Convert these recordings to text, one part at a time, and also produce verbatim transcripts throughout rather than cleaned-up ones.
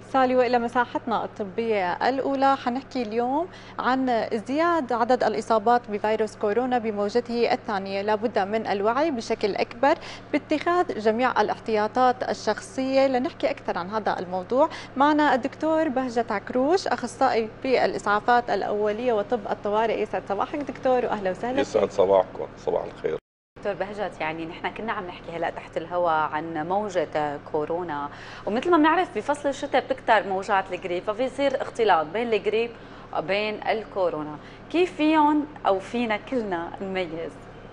سالي، وإلى مساحتنا الطبية الأولى حنحكي اليوم عن ازدياد عدد الإصابات بفيروس كورونا بموجته الثانية. لابد من الوعي بشكل أكبر باتخاذ جميع الاحتياطات الشخصية. لنحكي أكثر عن هذا الموضوع معنا الدكتور بهجت عكروش، أخصائي في الإسعافات الأولية وطب الطوارئ. يسعد صباحك دكتور وأهلا وسهلا. يسعد صباحكم، صباح الخير دكتور بهجت. يعني نحن كنا عم نحكي هلا تحت الهواء عن موجة كورونا، ومثل ما بنعرف بفصل الشتاء بتكتر موجات الجريب، فبيصير اختلاط بين الجريب وبين الكورونا. كيف فيهم او فينا كلنا نميز؟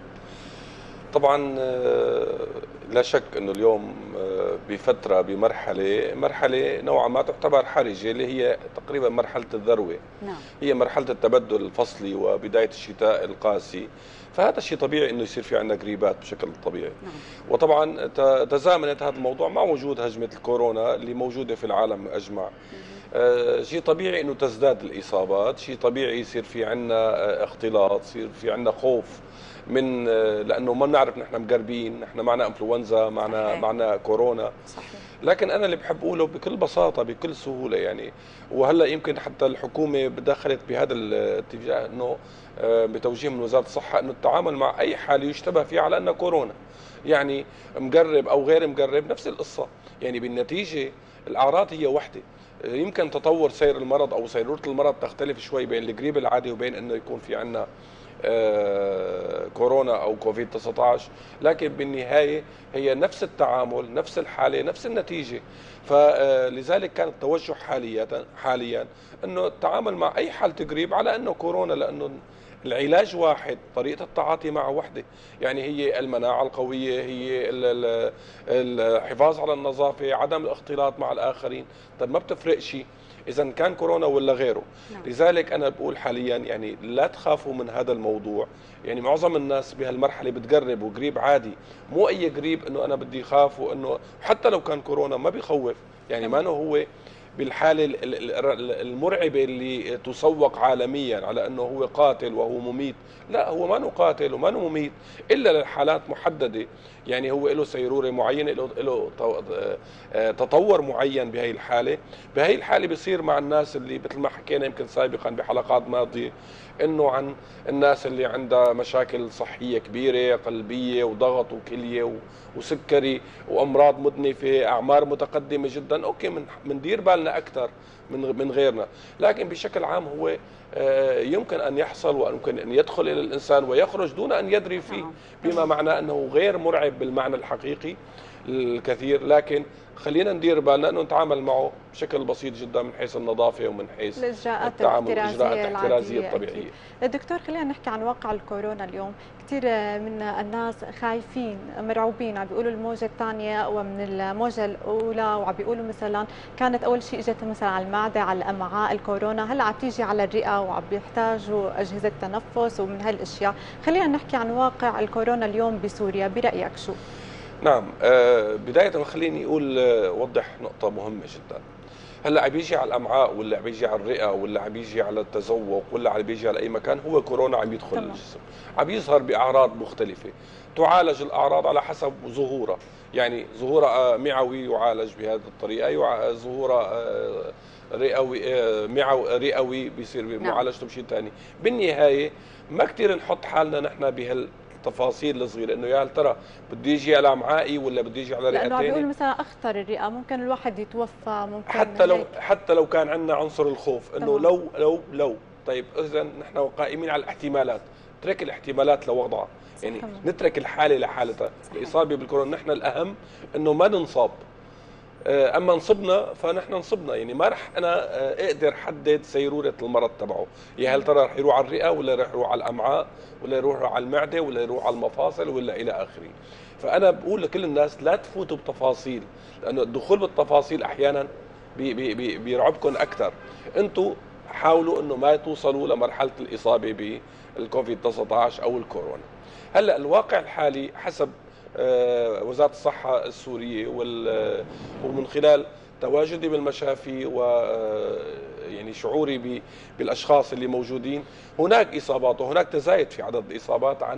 طبعا لا شك انه اليوم بفتره بمرحله مرحله نوعا ما تعتبر حرجه، اللي هي تقريبا مرحله الذروه. نعم. هي مرحله التبدل الفصلي وبدايه الشتاء القاسي، فهذا الشيء طبيعي انه يصير في عندنا جريبات بشكل طبيعي. نعم. وطبعا تزامنت هذا الموضوع مع وجود هجمه الكورونا اللي موجوده في العالم اجمع. آه شيء طبيعي انه تزداد الاصابات، شيء طبيعي يصير في عندنا اختلاط، يصير في عندنا خوف من لانه ما بنعرف، نحن مقربين، نحن معنا انفلونزا، معنا صحيح. معنا كورونا. صحيح. لكن انا اللي بحب اقوله بكل بساطه بكل سهوله، يعني وهلا يمكن حتى الحكومه دخلت بهذا الاتجاه، انه بتوجيه من وزاره الصحه انه التعامل مع اي حاله يشتبه فيها على انها كورونا، يعني مقرب او غير مقرب نفس القصه، يعني بالنتيجه الاعراض هي وحده. يمكن تطور سير المرض او سيروره المرض تختلف شوي بين القريب العادي وبين انه يكون في عندنا آه كورونا او كوفيد تسعة عشر، لكن بالنهايه هي نفس التعامل، نفس الحاله، نفس النتيجه. فلذلك كان التوجه حاليا حاليا انه التعامل مع اي حاله قريب على انه كورونا، لانه العلاج واحد، طريقه التعاطي معه وحده، يعني هي المناعه القويه، هي الحفاظ على النظافه، عدم الاختلاط مع الاخرين. طيب ما بتفرق شيء إذا كان كورونا ولا غيره. نعم. لذلك أنا بقول حاليا يعني لا تخافوا من هذا الموضوع، يعني معظم الناس بهالمرحلة بتقرب وقريب عادي، مو أي قريب إنه أنا بدي خاف، وإنه حتى لو كان كورونا ما بيخوف، يعني ما هو بالحالة المرعبة اللي تسوق عالميا على أنه هو قاتل وهو مميت. لا، هو ما قاتل وما مميت إلا للحالات محددة، يعني هو له سيرورة معينة، له تطور معين بهي الحالة. بهي الحالة بيصير مع الناس اللي مثل ما حكينا يمكن سابقا بحلقات ماضية، انه عن الناس اللي عندها مشاكل صحية كبيرة، قلبية وضغط وكلية وسكري وامراض مدنفة، اعمار متقدمة جدا، اوكي بندير بالنا اكثر من من غيرنا. لكن بشكل عام هو يمكن ان يحصل ويمكن ان يدخل الى الانسان ويخرج دون ان يدري فيه، بما معناه انه غير مرعب بالمعنى الحقيقي الكثير. لكن خلينا ندير بالنا انه نتعامل معه بشكل بسيط جدا من حيث النظافه ومن حيث الاجراءات التعامل الاحترازيه الاحترازيه الطبيعيه. دكتور، خلينا نحكي عن واقع الكورونا اليوم. كثير من الناس خايفين مرعوبين، عم بيقولوا الموجه الثانيه اقوى من الموجه الاولى، وعم بيقولوا مثلا كانت اول شيء اجت مثلا على المعده، على الامعاء الكورونا، هلا عم تيجي على الرئه وعم بيحتاجوا اجهزه تنفس ومن هالاشياء. خلينا نحكي عن واقع الكورونا اليوم بسوريا، برايك شو؟ نعم، بداية خليني أقول وضح نقطة مهمة جدا. هلا عم بيجي على الأمعاء، ولا عم بيجي على الرئة، ولا عم بيجي على التذوق، ولا عم بيجي على أي مكان، هو كورونا عم يدخل طبعا الجسم، عم يظهر بأعراض مختلفة. تعالج الأعراض على حسب ظهورها، يعني ظهورها معوي يعالج بهذه الطريقة، ظهورها رئوي معو رئوي بيصير بمعالجته بشيء ثاني. بالنهاية ما كثير نحط حالنا نحن بهال التفاصيل الصغيره، انه يا هل ترى بده يجي على امعائي ولا بده يجي على رئتين، لانه عم بيقول مثلا اخطر الرئه ممكن الواحد يتوفى، ممكن حتى لو حتى لو كان عندنا عنصر الخوف انه لو لو لو طيب اذا نحن قائمين على الاحتمالات، نترك الاحتمالات لوضعها، يعني كمان نترك الحاله لحالتها. الاصابه بالكورونا نحن الاهم انه ما ننصاب، اما نصبنا فنحن نصبنا، يعني ما رح انا اقدر حدد سيروره المرض تبعه، يا هل ترى رح يروح على الرئه ولا رح يروح على الامعاء ولا يروح على المعده ولا يروح على المفاصل ولا الى اخره. فانا بقول لكل الناس لا تفوتوا بتفاصيل، لانه الدخول بالتفاصيل احيانا بي بي بي بيرعبكم اكثر. انتم حاولوا انه ما توصلوا لمرحله الاصابه بالكوفيد تسعة عشر او الكورونا. هلا الواقع الحالي حسب وزارة الصحة السورية ومن خلال تواجدي بالمشافي و يعني شعوري بالاشخاص اللي موجودين، هناك اصابات وهناك تزايد في عدد الاصابات عن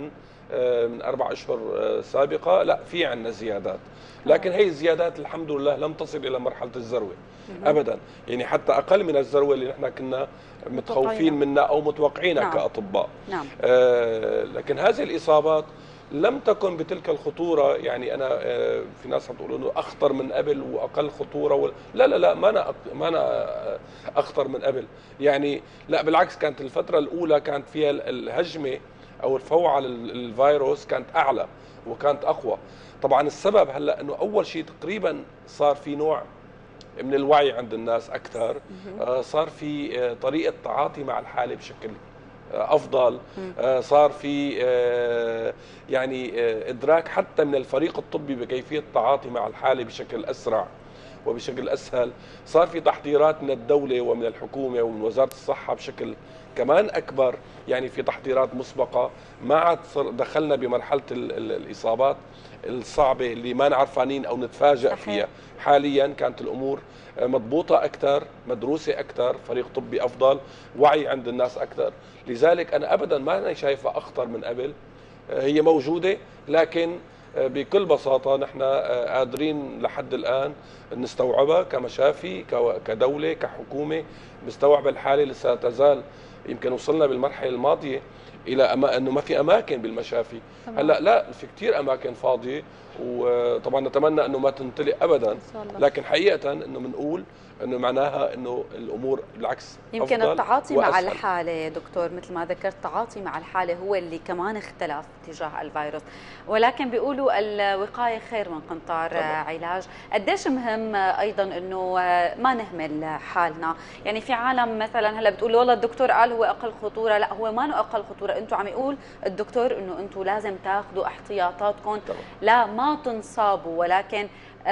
من اربع اشهر سابقه، لا في عندنا زيادات، لكن هي الزيادات الحمد لله لم تصل الى مرحله الذروه ابدا، يعني حتى اقل من الذروه اللي نحن كنا متخوفين منها او متوقعينها نعم. كاطباء. نعم. آه لكن هذه الاصابات لم تكن بتلك الخطوره، يعني انا آه في ناس عم تقول انه اخطر من قبل واقل خطوره و... لا لا لا ما انا ما انا اخطر من قبل، يعني لا بالعكس، كانت الفتره الاولى كانت فيها الهجمه او الفوعه للفيروس كانت اعلى وكانت اقوى. طبعا السبب هلا انه اول شيء تقريبا صار في نوع من الوعي عند الناس اكثر، آه صار في آه طريقه تعاطي مع الحاله بشكل آه افضل، آه صار في آه يعني آه ادراك حتى من الفريق الطبي بكيفيه التعاطي مع الحاله بشكل اسرع وبشكل اسهل، صار في تحضيرات من الدوله ومن الحكومه ومن وزاره الصحه بشكل كمان اكبر، يعني في تحضيرات مسبقه، ما عاد دخلنا بمرحله ال ال الاصابات الصعبه اللي ما نعرفانين او نتفاجئ صحيح. فيها. حاليا كانت الامور مضبوطه اكثر، مدروسه اكثر، فريق طبي افضل، وعي عند الناس اكثر، لذلك انا ابدا ما انا شايفها اخطر من قبل، هي موجوده لكن بكل بساطه نحن قادرين لحد الان نستوعبها كمشافي كدوله كحكومه، مستوعبه الحاله لسه تزال. يمكن وصلنا بالمرحله الماضيه الى أما انه ما في اماكن بالمشافي، هلا لا في كثير اماكن فاضيه، وطبعا نتمنى انه ما تمتلئ ابدا، لكن حقيقه انه بنقول انه معناها انه الامور بالعكس يمكن التعاطي مع الحاله دكتور مثل ما ذكرت، التعاطي مع الحاله هو اللي كمان اختلف تجاه الفيروس، ولكن بيقولوا الوقايه خير من قنطار طبعا. علاج. قديش مهم ايضا انه ما نهمل حالنا، يعني في عالم مثلا هلا بتقول والله الدكتور قال هو اقل خطوره، لا هو ما اقل خطوره، انتم عم يقول الدكتور انه انتم لازم تاخذوا احتياطاتكم طبعا. لا ما تنصابوا، ولكن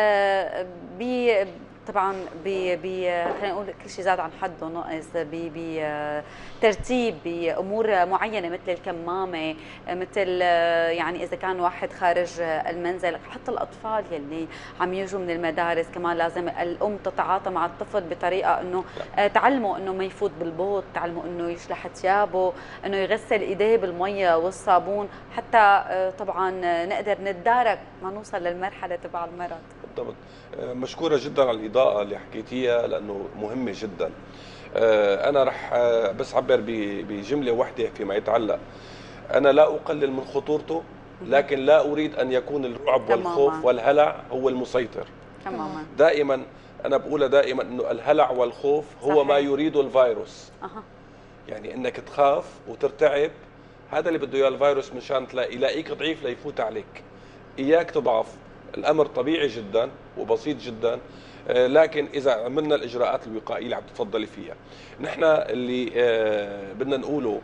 آه بي طبعا ب خلينا نقول كل شيء زاد عن حده ناقص، بترتيب بامور معينه مثل الكمامه، مثل يعني اذا كان واحد خارج المنزل، حتى الاطفال يلي عم يجوا من المدارس كمان لازم الام تتعاطى مع الطفل بطريقه انه تعلمه انه ما يفوت بالبوط، تعلمه انه يشلح ثيابه، انه يغسل ايديه بالميه والصابون، حتى طبعا نقدر نتدارك ما نوصل للمرحله تبع المرض. بالضبط. مشكورة جدا على الإضاءة اللي حكيتيها لأنه مهمة جدا. أنا رح بس أعبر بجملة واحدة فيما يتعلق، أنا لا أقلل من خطورته، لكن لا أريد أن يكون الرعب والخوف والهلع هو المسيطر. تماما. دائما أنا بقولها دائما أنه الهلع والخوف هو صحيح. ما يريده الفيروس. أه. يعني أنك تخاف وترتعب، هذا اللي بده إياه الفيروس مشان تلاقي يلاقيك ضعيف ليفوت عليك. إياك تضعف. الأمر طبيعي جدا وبسيط جدا، لكن إذا عملنا الإجراءات الوقائية اللي عم تتفضلي فيها، نحن اللي بدنا نقوله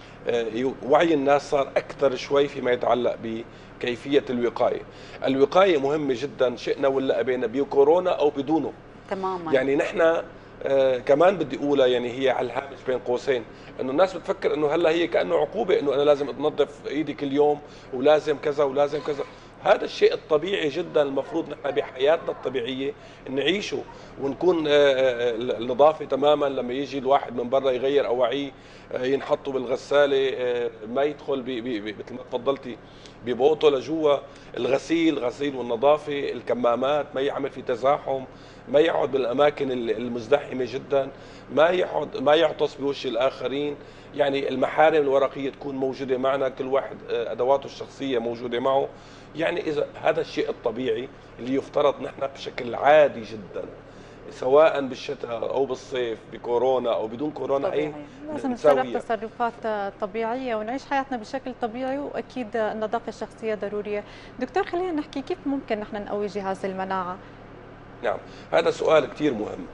وعي الناس صار أكثر شوي فيما يتعلق بكيفية الوقاية. الوقاية مهمة جدا شئنا ولا أبينا، بكورونا أو بدونه. تماما. يعني نحن آه كمان بدي اقولها، يعني هي على الهامش بين قوسين، انه الناس بتفكر انه هلا هي كانه عقوبه، انه انا لازم انظف ايدي كل يوم ولازم كذا ولازم كذا. هذا الشيء الطبيعي جدا المفروض نحن بحياتنا الطبيعيه نعيشه ونكون النظافه تماما. لما يجي الواحد من برا يغير اواعيه ينحطوا بالغساله، ما يدخل مثل ما تفضلتي ببوطه لجوا، الغسيل غسيل والنظافه، الكمامات ما يعمل في تزاحم، ما يقعد بالاماكن المزدحمه جدا، ما يقعد ما يعطس بوش الاخرين، يعني المحارم الورقيه تكون موجوده معنا، كل واحد ادواته الشخصيه موجوده معه. يعني اذا هذا الشيء الطبيعي اللي يفترض نحن بشكل عادي جدا سواء بالشتاء او بالصيف، بكورونا او بدون كورونا، اي لازم نتصرف تصرفات طبيعيه ونعيش حياتنا بشكل طبيعي، واكيد النظافه الشخصيه ضروريه. دكتور خلينا نحكي كيف ممكن نحن نقوي جهاز المناعه؟ نعم، هذا سؤال كثير مهم.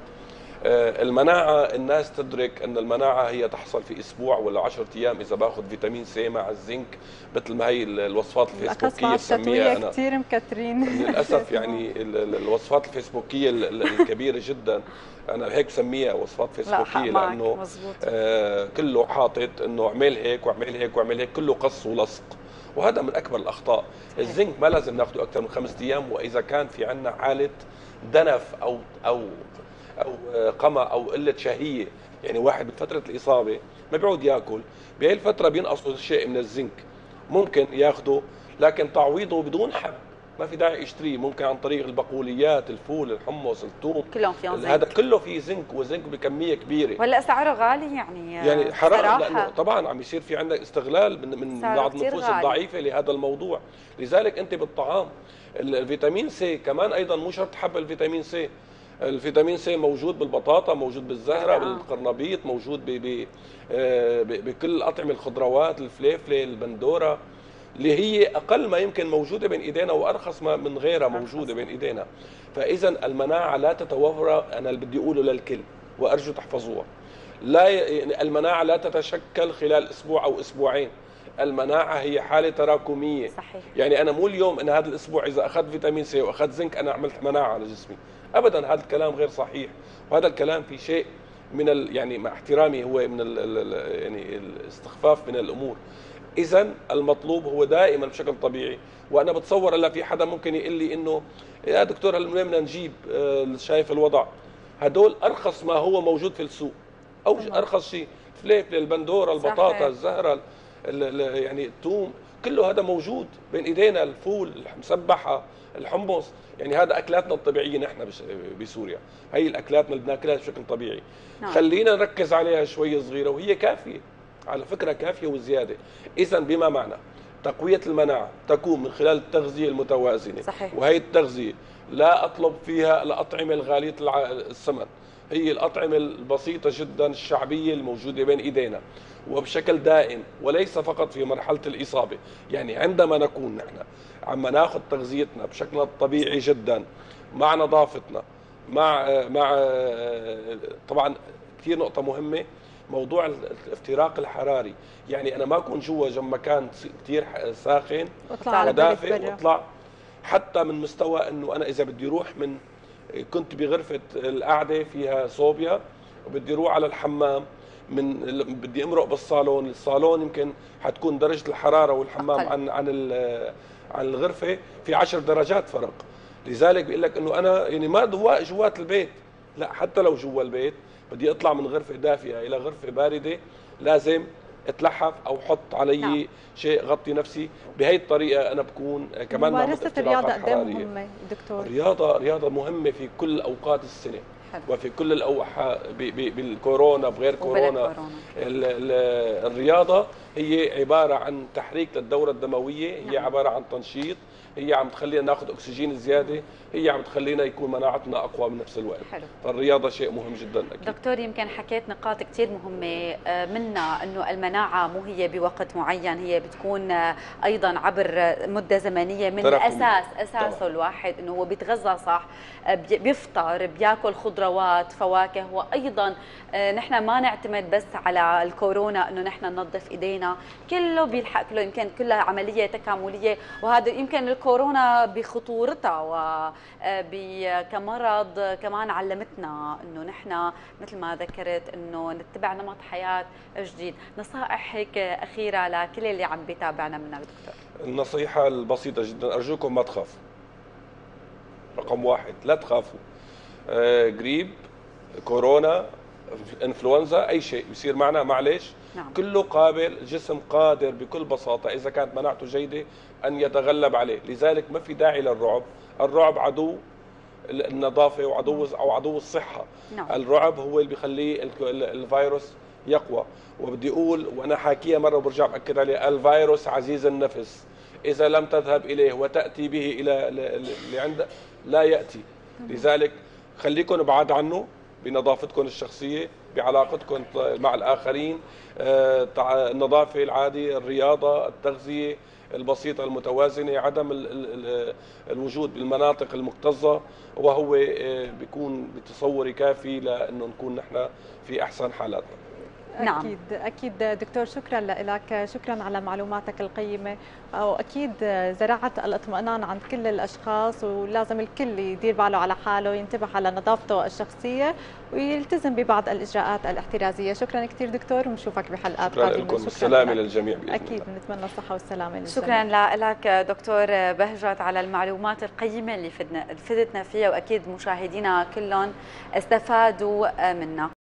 المناعة الناس تدرك أن المناعة هي تحصل في أسبوع ولا عشرة أيام إذا باخذ فيتامين سي مع الزنك، مثل ما هي الوصفات الفيسبوكية بسميها أنا. كثير مكترين للأسف يعني الوصفات الفيسبوكية الكبيرة جدا أنا هيك بسميها وصفات فيسبوكية، لأنه آه كله حاطط أنه اعمل هيك واعمل هيك واعمل هيك، كله قص ولصق، وهذا من أكبر الأخطاء. الزنك ما لازم ناخده أكثر من خمسة أيام، وإذا كان في عندنا حالة دنف أو أو او قمع او قله شهيه، يعني واحد بفتره الاصابه ما بيقعد ياكل، بهي الفتره بينقصه شيء من الزنك، ممكن ياخده، لكن تعويضه بدون حب ما في داعي يشتريه، ممكن عن طريق البقوليات، الفول، الحمص، الثوم، كلهم فيهم زنك. هذا كله فيه زنك، وزنك بكميه كبيره. ولا سعره غالي يعني يعني حرام، لانه صراحة. طبعا عم يصير في عندك استغلال من من بعض النفوس الضعيفه لهذا الموضوع. لذلك انت بالطعام الفيتامين سي كمان ايضا مو شرط حب الفيتامين سي، الفيتامين سي موجود بالبطاطا، موجود بالزهره، بالقرنبيط، موجود ب ب بكل الاطعمه، الخضروات، الفليفله، البندوره، اللي هي اقل ما يمكن موجوده بين ايدينا وارخص ما من غيرها موجوده بين ايدينا. فاذا المناعه لا تتوفر، انا اللي بدي اقوله للكل وارجو تحفظوها، لا ي... المناعه لا تتشكل خلال اسبوع او اسبوعين، المناعه هي حاله تراكميه. صحيح. يعني انا مو اليوم ان هذا الاسبوع اذا اخذت فيتامين سي واخذت زنك انا عملت مناعه على جسمي، ابدا، هذا الكلام غير صحيح، وهذا الكلام في شيء من ال... يعني مع احترامي هو من ال... ال... يعني الاستخفاف من الامور. اذا المطلوب هو دائما بشكل طبيعي، وانا بتصور الا في حدا ممكن يقول لي انه يا دكتور هل من وين بدنا نجيب؟ شايف الوضع، هدول ارخص ما هو موجود في السوق، او ارخص شيء، فليفله، البندوره، البطاطا، الزهره، يعني الثوم، كله هذا موجود بين ايدينا، الفول، المسبحه، الحمص، يعني هذا اكلاتنا الطبيعيه نحن بسوريا، هي الاكلاتنا اللي بناكلها بشكل طبيعي. نعم. خلينا نركز عليها شوي صغيره وهي كافيه، على فكره كافيه وزياده. اذا بما معنى تقويه المناعه تكون من خلال التغذيه المتوازنه. صحيح. وهي التغذيه لا اطلب فيها الاطعمه الغاليه الثمن، هي الأطعمة البسيطة جدا الشعبية الموجودة بين إيدينا وبشكل دائم، وليس فقط في مرحلة الإصابة. يعني عندما نكون نحن عم ناخذ تغذيتنا بشكلنا الطبيعي جدا، مع نظافتنا، مع مع طبعا كثير نقطة مهمة، موضوع الافتراق الحراري. يعني أنا ما أكون جوا جنب مكان كثير ساخن ودافئ واطلع حتى من مستوى إنه أنا إذا بدي أروح من كنت بغرفة القعدة فيها صوبيا وبدي اروح على الحمام، من بدي امرق بالصالون، الصالون يمكن حتكون درجة الحرارة والحمام أقل. عن عن عن الغرفة في عشر درجات فرق. لذلك بيقول لك انه انا يعني ما جوات البيت، لا، حتى لو جوا البيت بدي اطلع من غرفة دافئة الى غرفة باردة لازم اتلحف او حط علي نعم. شيء غطي نفسي. بهي الطريقه انا بكون كمان ممارسه الرياضه قد ايه مهمه دكتور؟ الرياضه رياضه مهمه في كل اوقات السنه. حلو. وفي كل الاوقات، بالكورونا بغير كورونا, كورونا. الرياضه هي عباره عن تحريك للدوره الدمويه، هي نعم. عباره عن تنشيط، هي عم تخلينا ناخذ اكسجين زياده، هي عم تخلينا يكون مناعتنا اقوى بنفس الوقت. حلو. فالرياضه شيء مهم جدا اكيد. دكتور يمكن حكيت نقاط كثير مهمه، منها انه المناعه مو هي بوقت معين، هي بتكون ايضا عبر مده زمنيه من الاساس، اساسه طبعا. الواحد انه هو بيتغذى صح، بيفطر، بياكل خضروات، فواكه، وايضا نحن ما نعتمد بس على الكورونا انه نحن ننظف ايدينا، كله بيلحق له، يمكن كلها عمليه تكامليه. وهذا يمكن الكورونا بخطورتها وكمرض كمان علمتنا انه نحن مثل ما ذكرت انه نتبع نمط حياه جديد. نصائح هيك اخيره لكل اللي عم بيتابعنا منك دكتور؟ النصيحه البسيطه جدا، ارجوكم ما تخافوا. رقم واحد، لا تخافوا. آه قريب كورونا، انفلونزا، اي شيء يصير معنا معلش، نعم. كله قابل، الجسم قادر بكل بساطه اذا كانت مناعته جيده ان يتغلب عليه. لذلك ما في داعي للرعب، الرعب عدو النظافه وعدو او عدو الصحه. نعم. الرعب هو اللي بيخليه الفيروس يقوى. وبدي اقول وانا حاكيها مره وبرجع باكد عليها، الفيروس عزيز النفس، اذا لم تذهب اليه وتاتي به الى اللي عندك لا ياتي. لذلك خليكم بعاد عنه بنظافتكم الشخصيه، بعلاقتكم مع الاخرين، النظافه العاديه، الرياضه، التغذيه البسيطه المتوازنه، عدم الوجود بالمناطق المكتظه، وهو بيكون بتصوري كافي لانه نكون نحن في احسن حالاتنا. نعم. أكيد أكيد دكتور، شكرا لك، شكرا على معلوماتك القيمة، وأكيد زرعت الاطمئنان عند كل الأشخاص، ولازم الكل يدير باله على حاله، ينتبه على نظافته الشخصية ويلتزم ببعض الإجراءات الاحترازية. شكرا كثير دكتور، ونشوفك بحلقات قادمة. شكرا لكم، والسلامة للجميع بإذن أكيد الله. نتمنى الصحة والسلامة للجميع. شكرا لك دكتور بهجت على المعلومات القيمة اللي فدتنا فيها، وأكيد مشاهدينا كلهم استفادوا منها.